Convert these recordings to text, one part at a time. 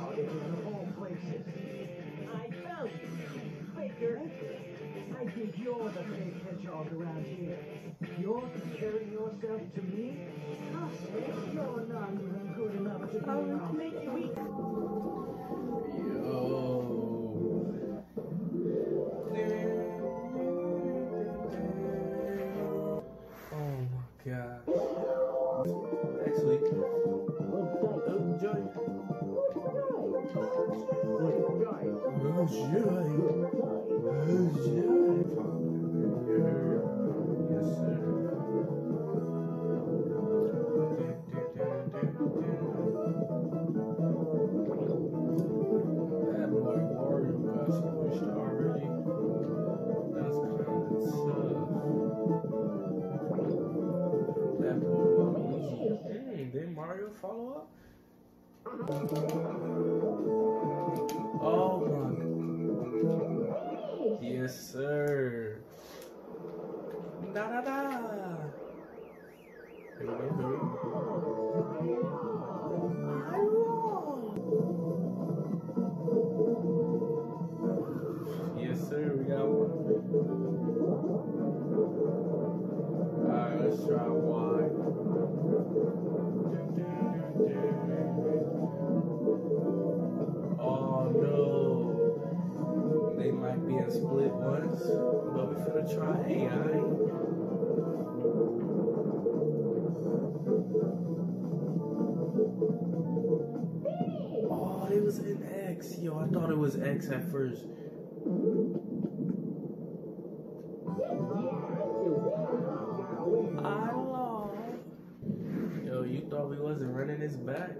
of all places. I found you, Faker. I think you're the fake hedgehog around here. You're comparing yourself to me? You're not even good enough to be around. Make you eat. Oh my God. Actually, yes, sir. That boy Mario got squished already. That's kind of tough. That boy Waluigi. Did Mario follow up? Oh my. Yes, sir. Da da da. Here we go, Yes, sir. We got one. Alright, let's try wide. Oh no. They might be in split ones, but we finna try AI. Oh, it was in X. Yo, I thought it was X at first. I lost. Yo, you thought we wasn't running this back?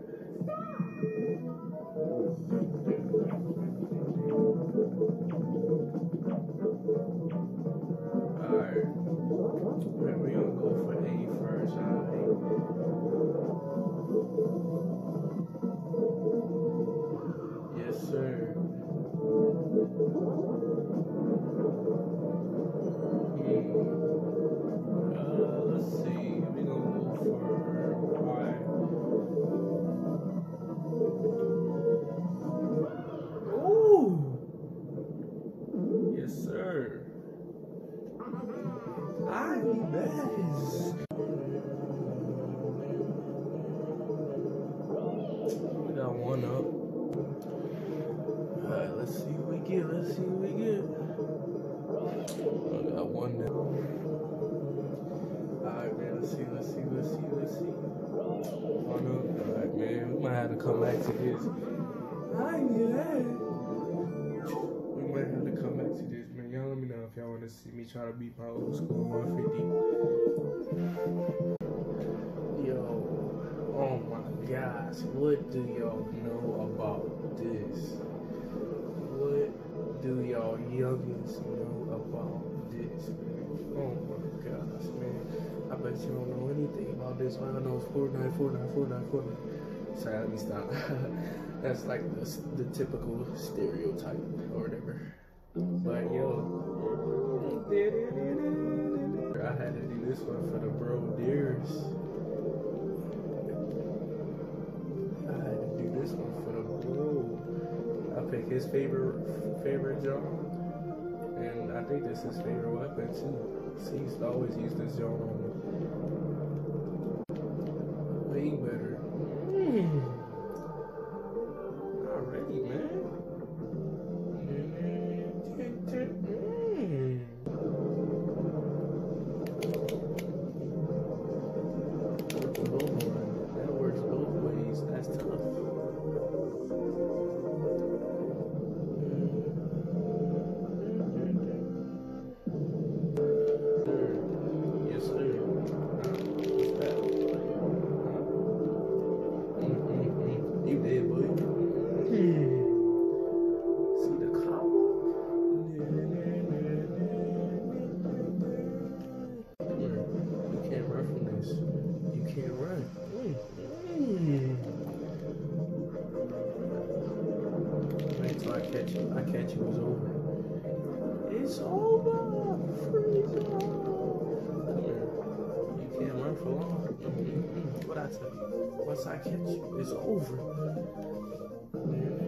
Alright. We're gonna go for A first, alright? Yes, sir. Let's see. We're gonna go for Y. Ooh! Yes, sir. I need best. We got one up. Alright, let's see what we get. Let's see what we get. I got one now. Alright, man. Let's see. One up. Alright, man. We might have to come back to this. I need that. We might have to come back to this, man. Y'all let me know if y'all want to see me try to beat my old school 150. Yo, oh my gosh, what do y'all know about this? What do y'all youngins know about this, man? Oh my gosh, man. I bet you don't know anything about this. All I know is Fortnite. Sorry, let me stop. That's like the typical stereotype or whatever. But yo, I had to do this one for the bro deers. I had to do this one for the bro. I picked his favorite John, and I think this is his favorite weapon too. So he used to always use this John on me. Way better. Already, man. That works both ways. That's tough. Yes, sir. What's that? You did, boy. See the combo? You can't run from this. You can't run. Wait till I catch you. I catch you, it's over. It's over. Freeze off. Come here. You can't run for long. What I tell you? Once I catch you, it's over.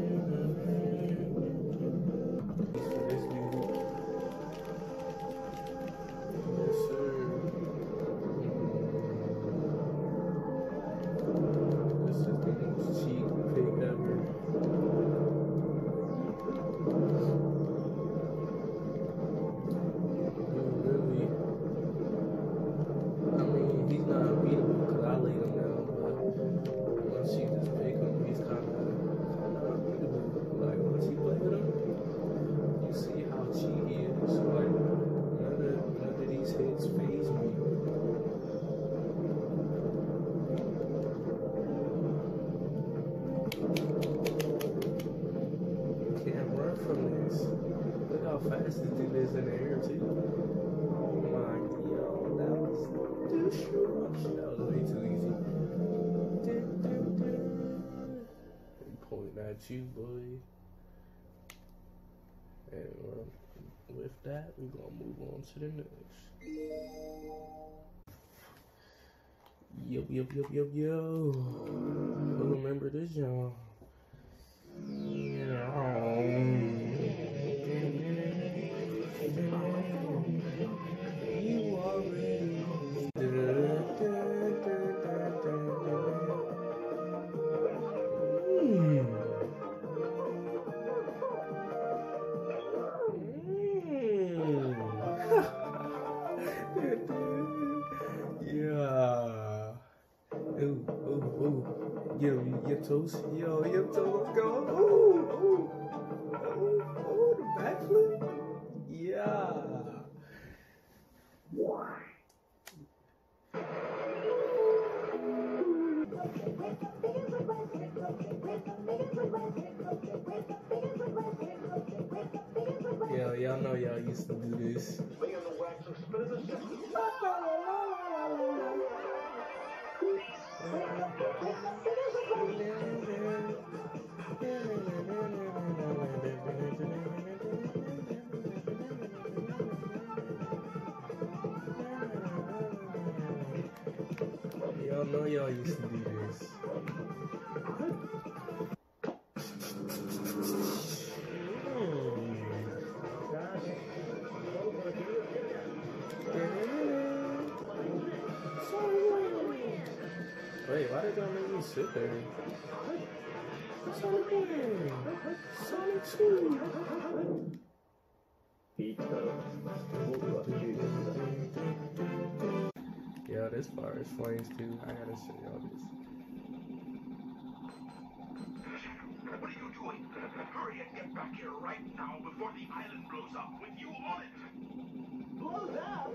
he's not unbeatable because I laid him down, but once you just pick him, he's kind of unbeatable. Like once you play with him, you see how cheap he is. Like none of these hits phase me. Can't run from this. Look how fast this dude is in the air too. Oh my, yo, that was too short. That was way too easy. I'm pointing at you, boy. And with that, we're gonna move on to the next. Yo. Who remember this, y'all? You already. Yeah. Ooh. Your toes. Yo, your toes. Let's go. Ooh. The backflip. Yeah. Yo, y'all know y'all used to do this. Y'all know y'all used to do this. Wait, why did y'all make me sit there? Sonic 1! Sonic 2! Yeah, this part is flames too. I gotta show y'all this. What are you doing? Hurry and get back here right now before the island blows up with you on it! Blows up?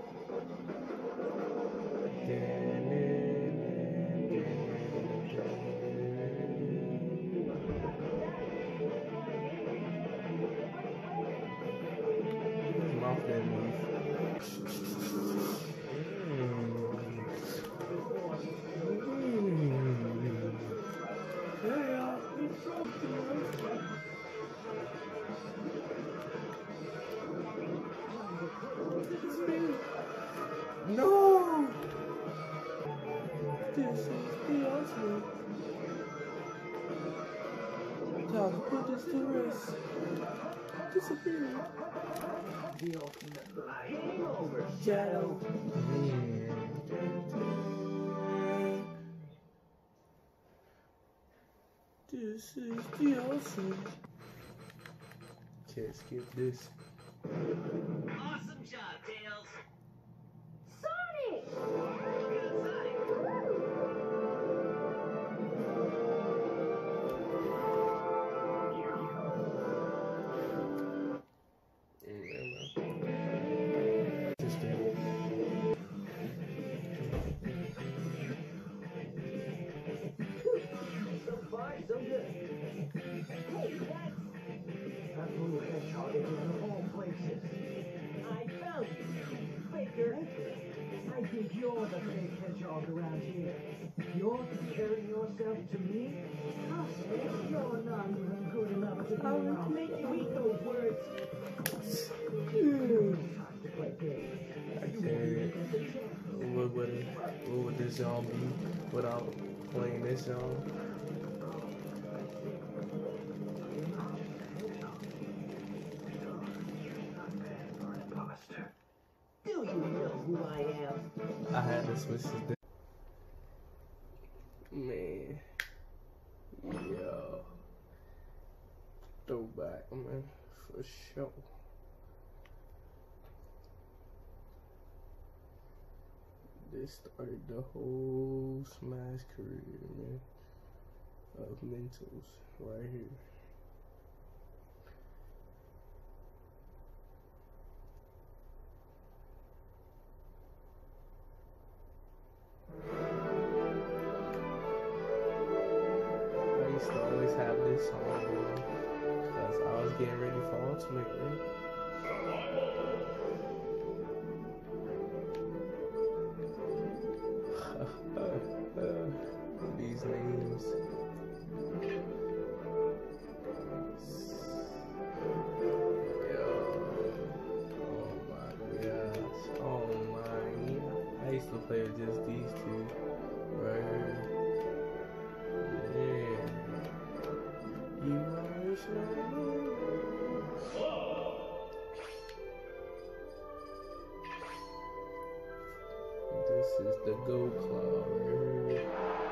Mouth didn't move. No! This is the ultimate. Time to put this to rest. Disappear. The ultimate hangover Shadow. This is the ultimate. Can't skip this. Awesome job, Tails. Sonic! So far, so good. Hey, that's little hedgehog is in all places. I found you, Faker. I think you're the fake hedgehog around here. You're comparing yourself to me? You're not even good enough to make you eat those words. Time to play games. What would this song be without playing this song? Do you know who I am? I had to switch this. Man. Yo. Throwback, man. For sure. This started the whole Smash career, man, of mentals right here. I used to always have this song because I was getting ready for Ultimate, man. These names. Oh my gosh. Oh my. Yeah. I used to play with just these two right here. Yeah. You are so. This is the Go Cloud right here.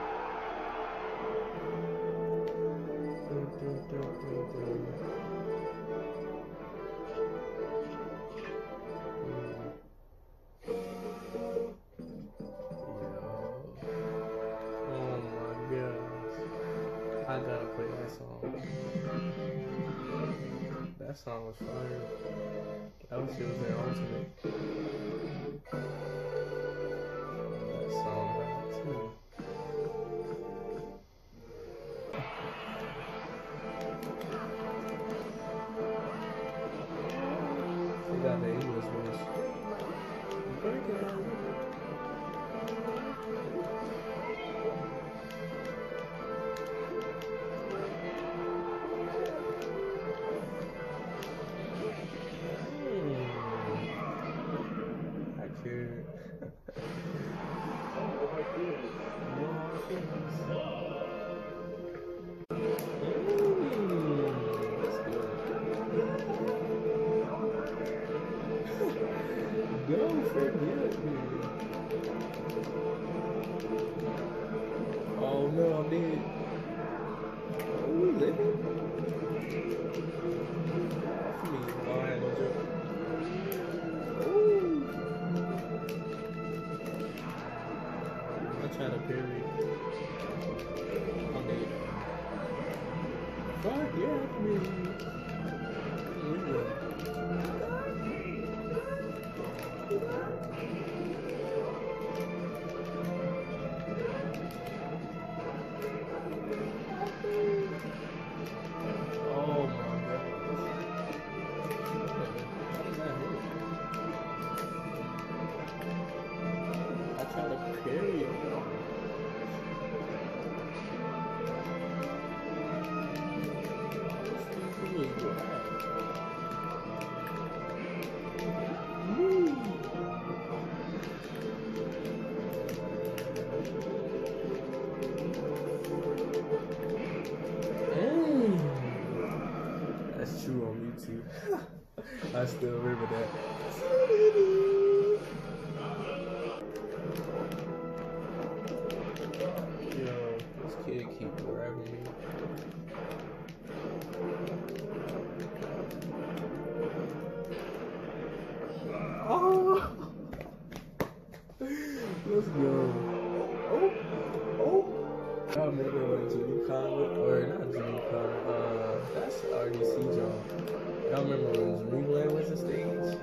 Oh my gosh. I gotta play that song. That song was fire. That was shit was their ultimate. That song hot too. She got the English voice. Break it out. Don't forget me. Oh no, I'm dead. Oh, we living? Off me. Oh, I had no joke. Ooh. I'm trying to parry. I'm dead. Fuck yeah, me. Oh my god. I tried to parry it. Who was that? That's true on me too. I still remember that. Yo, this kid keep grabbing me. Oh, let's go. Oh. I remember when Jimmy Conlon, or not Jimmy Conlon, that's RDC John. I remember when Dreamland was the stage.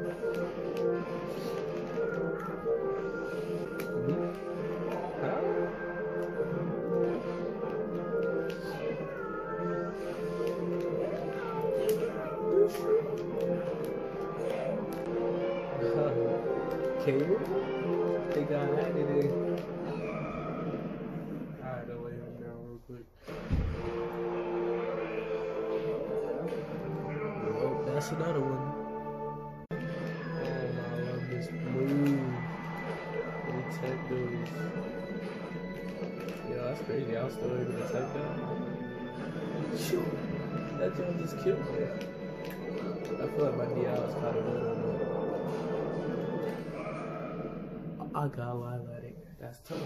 Cable? They got that today. Alright, I'll lay him down real quick. Oh, that's another one. Oh, I love this move. Let me take those. Yeah, that's crazy. I was still able to take that. Shoot! That jump just killed me. I feel like my DI was kind of good on that. I got lilac. That's tough.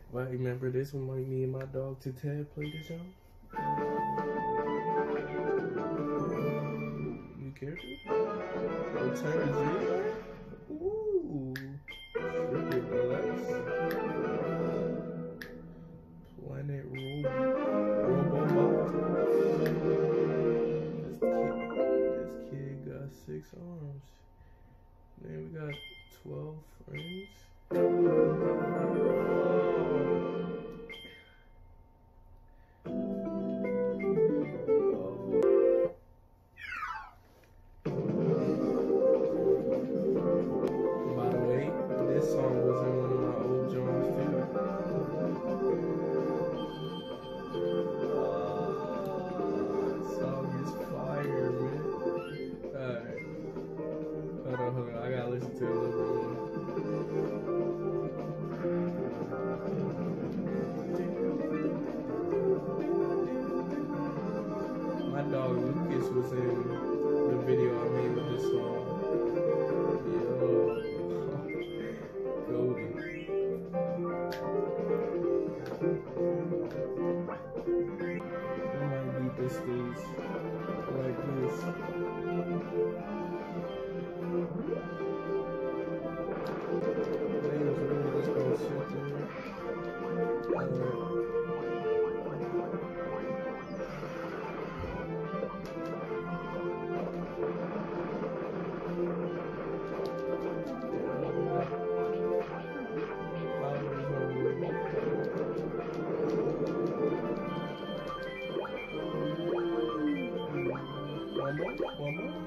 But remember this one, like me and my dog to Ted play this out. New character? Return to Ooh. Relax. Planet Robobot. This kid got 6 arms. Man, we got 12 frames. Was in the video I made with this song. Yo, Goldie. I might beat this stage like this. Players really just gonna sit there. One more?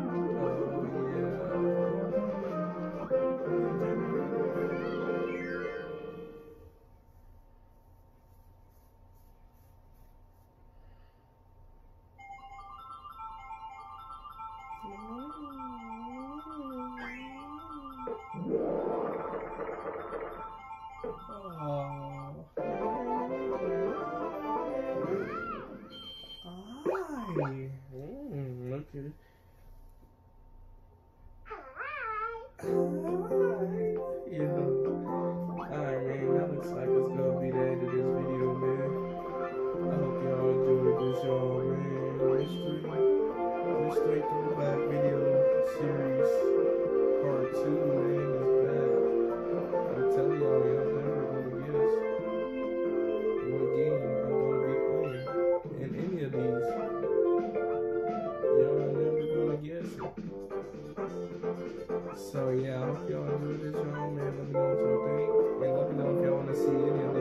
Okay. Yeah. Alright, man. That looks like it's gonna be the end of this video, man. I hope y'all enjoyed this, y'all, man. Mystery Throwback video series part 2, man, is back. I'm telling y'all, y'all never gonna guess what game I'm gonna be playing in any of these. Y'all never gonna guess it. So yeah, I hope y'all enjoyed this, y'all, man. Let me know what y'all think. And let me know if y'all wanna see any of